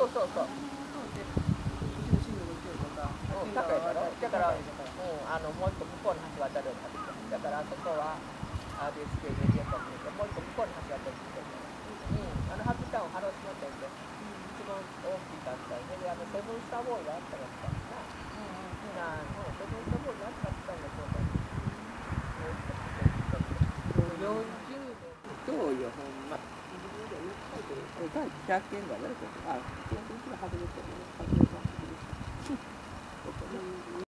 そうそう。高いだろ。だから、もう一個向こうの橋渡るようになってきた。だからあそこはRSK メディアコミュニティ、もう一個向こうの橋渡るって言ってる。ハッピータウン、ハロー島店で一番大きい団体で、セブンスターボールがあったらしたな。セブンスターボールがあったらしたんだそうだ。40年。そうよ、ほんま。100件がね、あ、100件が外れてる。